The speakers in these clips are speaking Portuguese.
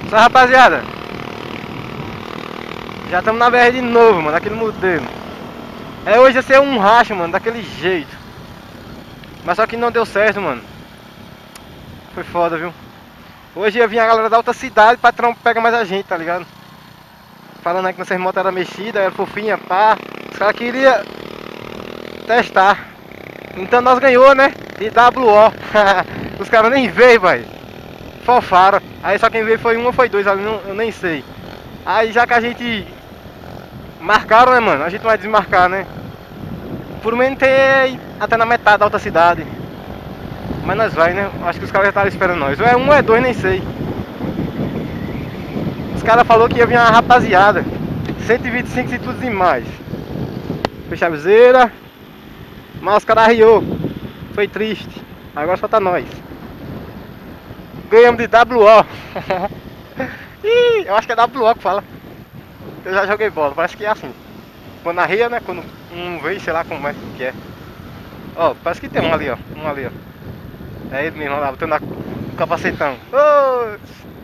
Só rapaziada, já estamos na BR de novo, mano, daquele modelo. Hoje ia ser um racha, mano, daquele jeito. Mas só que não deu certo, mano. Foi foda, viu? Hoje ia vir a galera da outra cidade pra pegar mais a gente, tá ligado? Falando aí que nossas motos eram mexidas, era fofinha, pá. Os caras queriam testar. Então nós ganhou, né? De WO. Os caras nem veio, vai. Fofaram. Aí só quem veio foi um ou foi dois ali, eu nem sei. Aí já que a gente marcaram, né, mano? A gente vai desmarcar, né? Por menos ter até na metade da outra cidade. Mas nós vai, né? Acho que os caras já estavam esperando nós. Ou é um ou é dois, nem sei. Os caras falaram que ia vir uma rapaziada. 125 e tudo demais. Fechar a viseira. Mas os caras riou. Foi triste. Agora só tá nós. Ganhamos de WO. Ih, eu acho que é WO que fala. Eu já joguei bola, parece que é assim. Quando na ria, né? Quando um veio, sei lá como é que é. Ó, parece que tem um ali, ó. Um ali, ó. É ele mesmo, lá, botando o capacetão. Ô!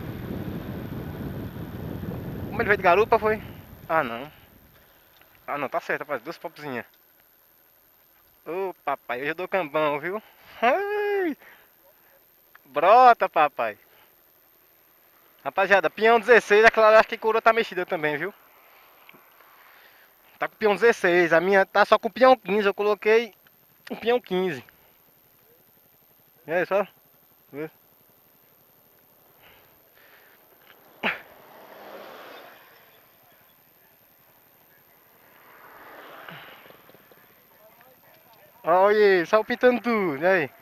Como ele veio de garupa, foi? Ah, não. Ah, não, tá certo, rapaz. Duas popzinhas. Ô, papai, eu já dou cambão, viu? Ai, brota, papai. Rapaziada, peão 16, aquela acho que coroa tá mexida também, viu? Tá com o peão 16, a minha tá só com o peão 15, eu coloquei o peão 15. E aí, só? Vê. Olha aí, só pintando tudo, e aí?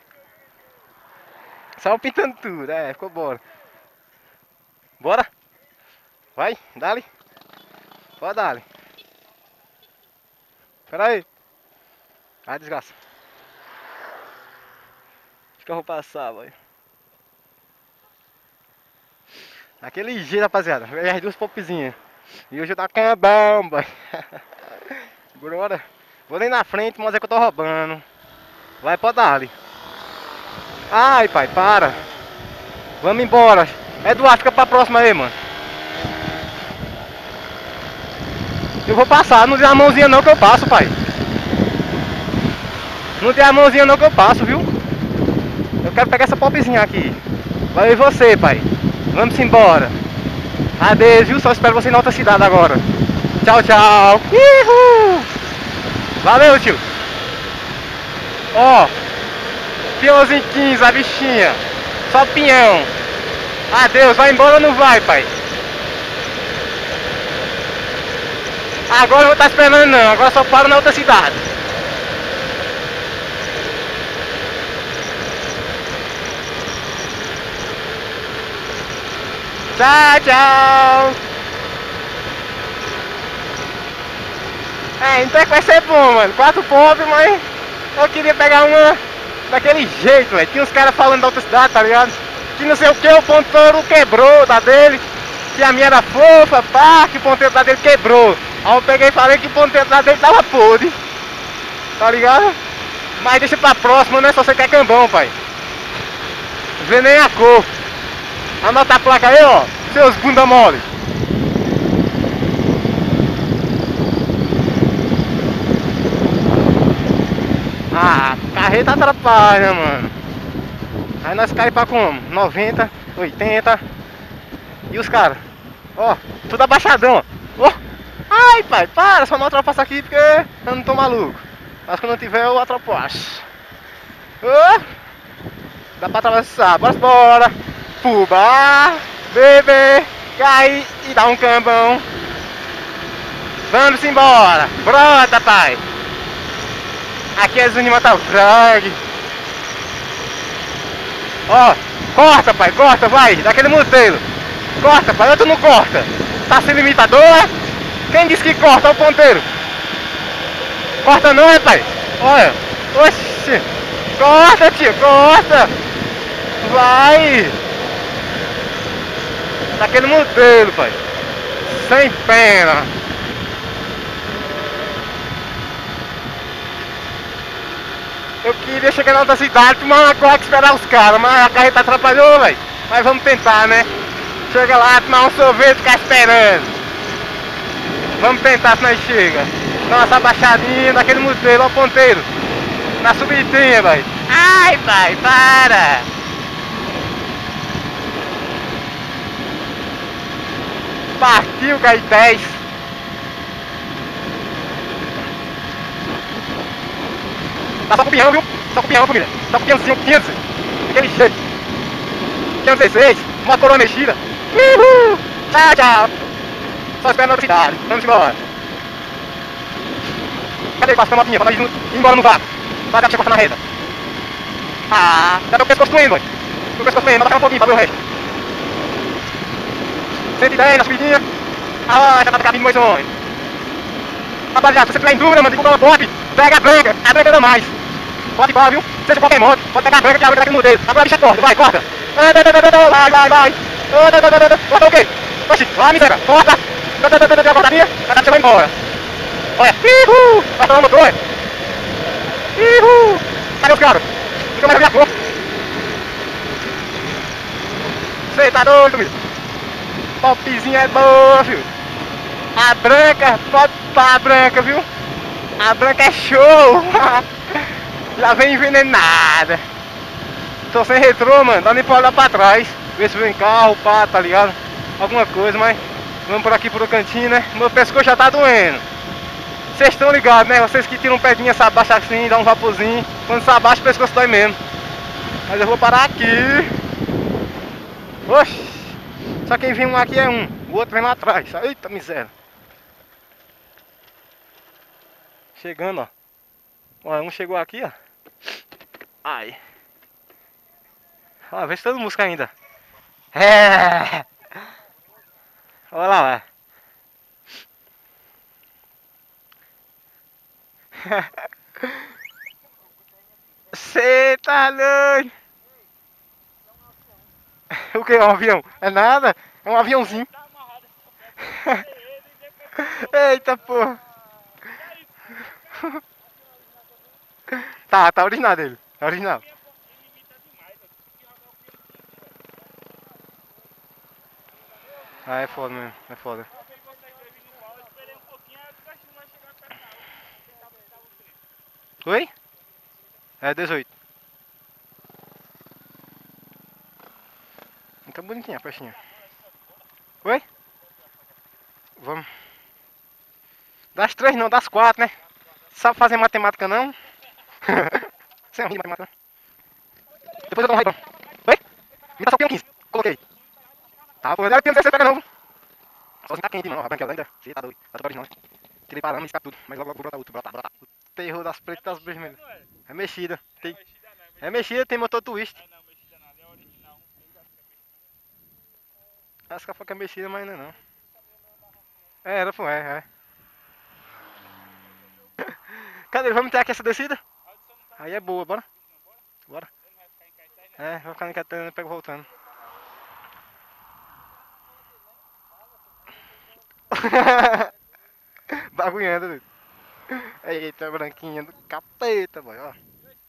Só pintando tudo, ficou bora. Bora? Vai, dá-lhe. Pode dar-lhe. Pera aí. Ai, desgraça. Acho que eu vou passar, boy. Daquele jeito, rapaziada. Veio as duas popzinhas. E hoje eu tá cambão, boy. Bora. Vou nem na frente, mas é que eu tô roubando. Vai, pode dar-lhe. Ai, pai, para. Vamos embora. Eduardo, fica pra próxima aí, mano. Eu vou passar, não dê a mãozinha não que eu passo, pai. Não dê a mãozinha não que eu passo, viu? Eu quero pegar essa popzinha aqui. Vai e você, pai. Vamos embora. Adeus, viu? Só espero você na outra cidade agora. Tchau, tchau. Uhul. Valeu, tio. Ó, peãozinho 15, a bichinha. Só pinhão. Adeus, vai embora ou não vai, pai? Agora eu vou estar esperando não, agora só paro na outra cidade. Tchau, tchau. Então é que vai ser bom, mano. 4 pontos, mas eu queria pegar uma daquele jeito, velho. Tinha uns caras falando da outra cidade, tá ligado? Que não sei o que, o ponteiro quebrou da dele. Que a minha era fofa, pá, que o ponteiro da dele quebrou. Aí eu peguei e falei que o ponteiro da dele tava podre. Tá ligado? Mas deixa pra próxima, né? Só você quer cambão, pai. Vê nem a cor. Anota a placa aí, ó. Seus bunda mole. Ah, carreta atrapalha, mano. Aí nós caímos pra como? 90, 80. E os caras? Ó, tudo abaixadão, ó. Ai, pai, para, só não ultrapassa aqui porque eu não tô maluco. Mas quando eu tiver eu ultrapasso. Dá pra atravessar, bora. Fubá, bebê, cai e dá um cambão. Vamos embora, brota, pai. Aqui é Zunima tá frag. Ó, corta, pai, corta, vai, daquele modelo. Corta, pai, outro não corta. Tá sem limitador, é? Quem disse que corta? Olha o ponteiro. Corta não, é, pai? Olha, oxi. Corta, tio, corta. Vai. Daquele modelo, pai. Sem pena. Eu queria chegar na outra cidade, tomar uma coca e esperar os caras, mas a carreta atrapalhou, velho. Mas vamos tentar, né? Chega lá, tomar um sorvete e ficar esperando. Vamos tentar se nós chega. Dá uma abaixadinha daquele modelo, ó o ponteiro. Na subidinha, vai. Ai, pai, para! Partiu, cai 10. Tá só com o peão, viu? Só com o peão, família. Só com o peãozinho, 500. Daquele jeito. Peão 16, uma coroa mexida. Uhul! Tchau, tchau. Só espera na outra cidade. Vamos embora. Cadê o passo da motinha pra nós ir embora no vácuo? Pra cá, deixa eu na reta. Ah, já tô com o pescoço doendo, boy. Tô com o pescoço doendo, vai um pouquinho pra ver o resto. 110 na subidinha. Ah, já tá na cabine, meus homens. Rapaziada, se você tiver em dúvida, mano, de comprar uma pop, pega a branca dá mais. Pode igual, viu? Seja qualquer moto, pode pegar a branca que a branca daquele modelo. Agora a bicha corta, vai, corta. Vai. Corta o quê? Oxi, vai, miséria, corta. A cortadinha, a bicha vai embora. Olha, vai falar o motor, cadê os caras? Nunca mais vi a cor. Cê tá doido, filho? Popzinha é boa, filho. A branca, pode pá, a branca, viu? A branca é show. Já vem envenenada. Tô sem retrô, mano, dá nem pra olhar pra trás. Ver se vem carro, pá, tá ligado? Alguma coisa, mas vamos por aqui pro cantinho, né? Meu pescoço já tá doendo. Vocês estão ligados, né? Vocês que tiram um pedinha, se abaixa assim, dá um vaporzinho. Quando se abaixa o pescoço dói mesmo. Mas eu vou parar aqui. Oxi. Só quem vem um aqui é um, o outro vem lá atrás. Eita miséria. Chegando, ó. Ó, um chegou aqui, ó. Ai. Ó, vê se tá dando música ainda. É. Olha lá, Cê tá doido. O que é um avião? É nada? É um aviãozinho. Eita porra. Tá original dele. Tá original. Ah, é foda mesmo, é foda. Oi? É 18. Então bonitinha a festinha. Oi? Vamos. Das 3 não, das 4, né? Sabe fazer matemática não? Você é ruim de matemática. Depois eu dou um raio. Oi? Me dá só o 15. Coloquei. Tá, pô, eu tenho 16 pega não. Só tá quente não, a branquela ainda. Você tá doido. Tá doido não. Tirei parando e escapa tudo. Mas logo brota outro, brota. O terror das pretas e das vermelhas. É mexida. Tem... É mexida, tem motor twist. Acho que a faca é mexida, mas ainda não. É, era, pô, é. Cadê? Vamos ter aqui essa descida? Aí é boa, bora? Bora. É, vai ficar enquetando e pego voltando. Bagulhando, doido. Eita, branquinha do capeta, boy, ó.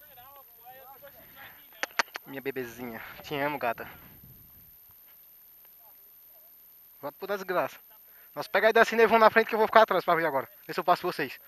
Minha bebezinha. Te amo, gata. Vai por desgraça. Nós pega aí da cena e vão na frente que eu vou ficar atrás pra ver agora. Ver se eu passo vocês.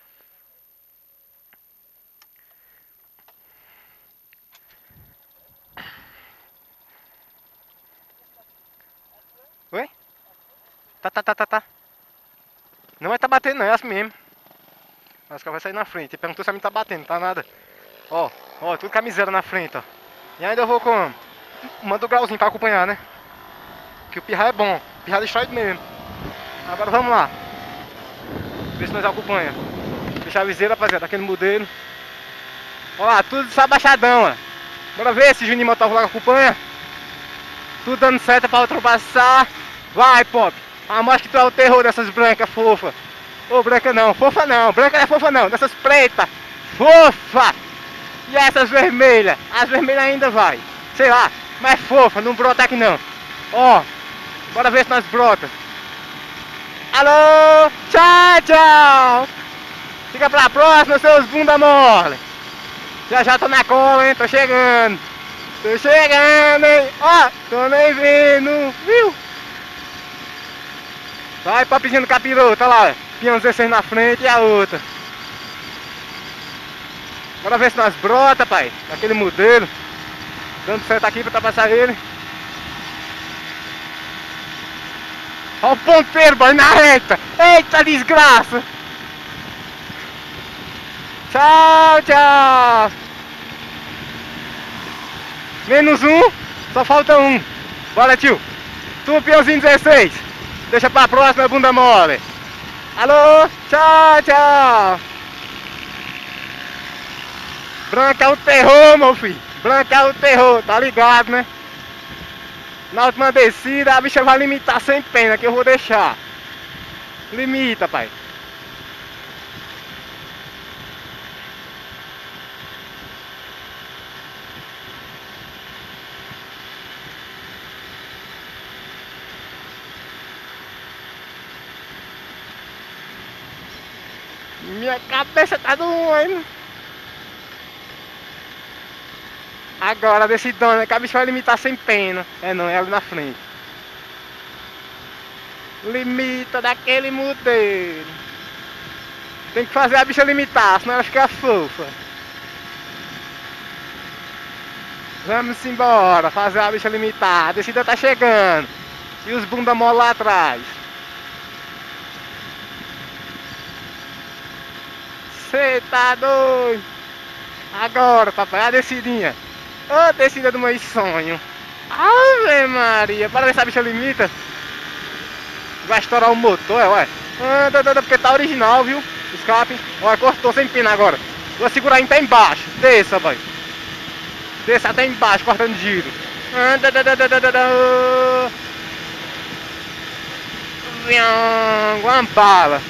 Oi? Tá. Não vai tá batendo não, é assim mesmo. Acho que vai sair na frente. Ele perguntou se a mim tá batendo, tá nada. Ó, tudo camiseta na frente, ó. E ainda eu vou com... Manda o grauzinho pra acompanhar, né? Que o pirra é bom. O pirra destrói mesmo. Agora vamos lá. Ver se nós acompanha. Deixa a viseira, rapaziada, aquele modelo. Ó lá, tudo só abaixadão, ó. Bora ver se o Juninho Motor logo acompanha. Tudo dando certo pra ultrapassar. Vai, Pop. A mostra que tu é o terror dessas brancas fofas. Ô, branca não, fofa não. Branca não é fofa não. Dessas pretas. Fofa. E essas vermelhas? As vermelhas ainda vai. Sei lá, mas fofa, não brota aqui não. Ó, bora ver se nós brota. Alô, tchau. Fica pra próxima, seus bunda mole. Já tô na cola, hein, tô chegando, hein. Ó, tô nem vendo, viu? Vai, papizinho do capiroto, olha lá. Pião 16 na frente e a outra. Bora ver se nós brota, pai. Naquele modelo. Dando certo aqui pra passar ele. Olha o ponteiro, boy, na reta. Eita desgraça. Tchau, tchau. Menos um. Só falta um. Bora, tio. Tu, peãozinho 16. Deixa pra próxima, bunda mole. Alô, tchau, tchau. Branca é o terror, meu filho. Branca é o terror, tá ligado, né? Na última descida a bicha vai limitar sem pena, que eu vou deixar. Limita, pai. Minha cabeça tá doendo. Agora, decidão, que a bicha vai limitar sem pena. É não, é ali na frente. Limita daquele modelo. Tem que fazer a bicha limitar, senão ela fica fofa. Vamos embora, fazer a bicha limitar. A descida tá chegando. E os bunda mole lá atrás. Cê tá doido. Agora, papai, a descidinha. Ô, descida do meu sonho. Ave Maria, para ver se a bicha limita. Vai estourar o motor, ué. Anda, porque tá original, viu? Escape. Olha, cortou sem pina agora. Vou segurar em pé embaixo. Desça, vai. Desça até embaixo, cortando giro. Anda. Uma bala.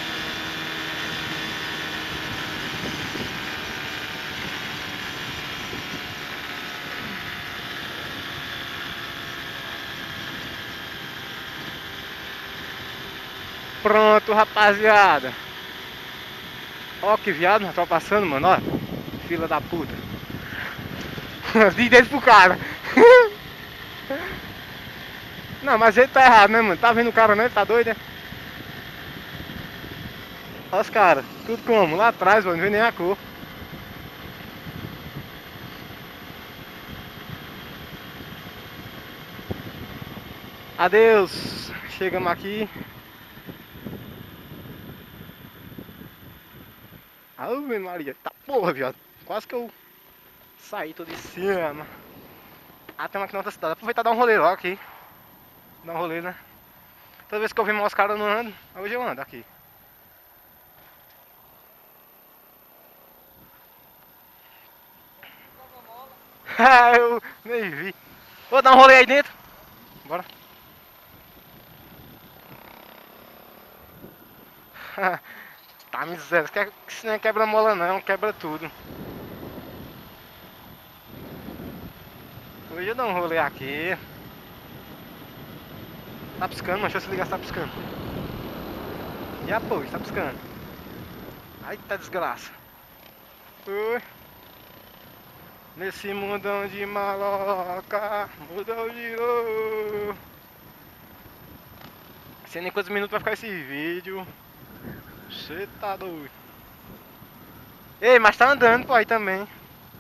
Pronto, rapaziada. Ó que viado, nós estamos passando, mano, ó. Fila da puta. De dentro pro cara. Não, mas ele tá errado, né, mano? Tá vendo o cara, né? Ele tá doido, né? Olha os caras, tudo como? Lá atrás, mano, não vê nem a cor. Adeus. Chegamos aqui. Ave Maria, tá porra, viado. Quase que eu saí, tô de cima. Ah, tem uma aqui na outra cidade. Aproveitar e dar um rolê logo aqui. Dar um rolê, né? Toda vez que eu vi os caras eu não ando. Hoje eu ando aqui. Eu nem vi. Vou dar um rolê aí dentro. Bora. Tá miséria. Isso não é quebra-mola não, quebra tudo. Hoje eu dou um rolê aqui. Tá piscando, mas deixa eu se ligar se tá piscando. E a pô, tá piscando. Ai, tá desgraça. Ui. Nesse mundão de maloca, mudou, girou. Sei nem quantos minutos vai ficar esse vídeo. Cê tá doido. Ei, mas tá andando pô aí também.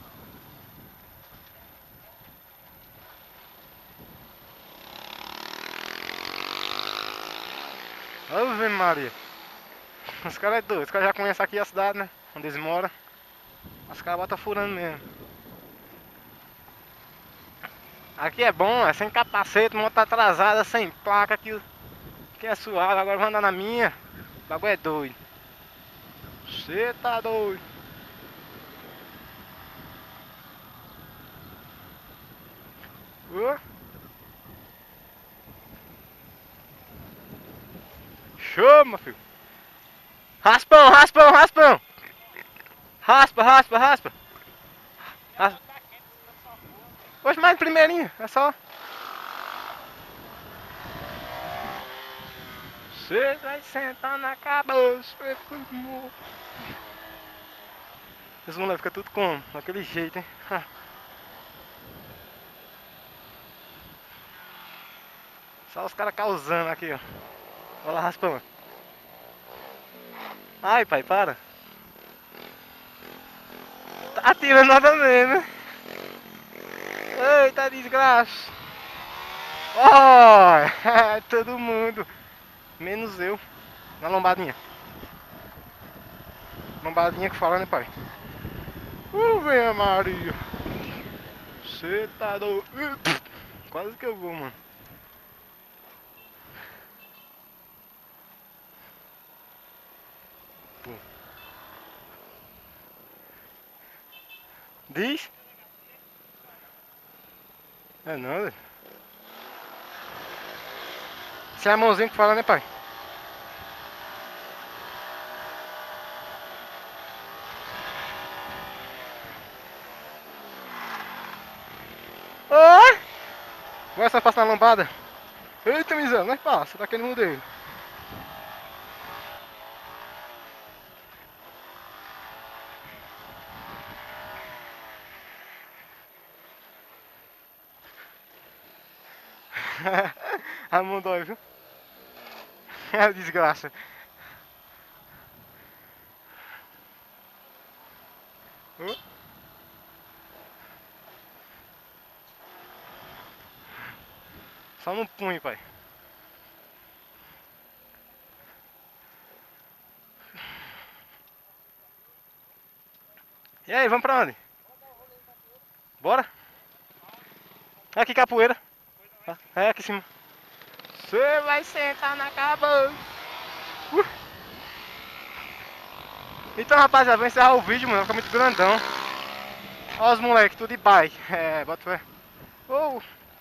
Ave Maria. Os caras é doido, os caras já conhecem aqui a cidade, né? Onde eles moram. Os caras botam furando mesmo. Aqui é bom, é sem capacete, moto tá atrasada, sem placa, que é suave, agora vou andar na minha. O bagulho é doido. Cê tá doido. Uh. Chama, filho. Raspão, raspão, raspão. Raspa, raspa, raspa. Raspa. Hoje mais primeirinho, é só. Cê vai sentar na cabeça. Esse moleque fica tudo como? Daquele jeito, hein? Só os caras causando aqui, ó. Olha lá, raspando. Ai, pai, para. Tá atirando nada mesmo. Eita desgraça. Oh, todo mundo. Menos eu. Na lombadinha. Lombadinha que fala, né, pai? Venha Maria. Cê tá do... Quase que eu vou, mano. Pô. Diz? É nada. Você é a mãozinha que fala, né, pai? Oi! Vai só passar na lombada. Eita, miséria, não é fácil, tá querendo mudei. A mão dói, viu? É desgraça. Ô, só no punho, pai. E aí, vamos pra onde? Bora? Aqui, capoeira. É, aqui em cima. Você vai sentar na cabeça. Uh. Então, rapaziada, vou encerrar o vídeo, mano. Fica muito grandão. Olha os moleques, tudo de bike. É, bota fé. Oh.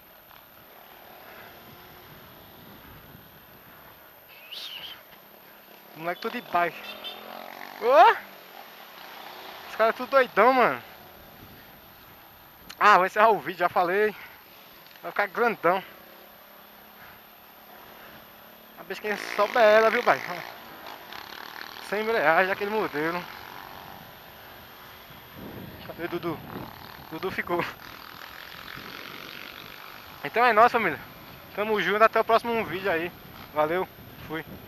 Moleque, tudo de bike. Oh. Os caras tudo doidão, mano. Ah, vou encerrar o vídeo, já falei. Vai ficar grandão. A vez quem souber ela, viu, pai? 100 mil reais daquele modelo. Cadê Dudu? Dudu ficou. Então é nóis, família. Tamo junto, até o próximo vídeo aí. Valeu, fui.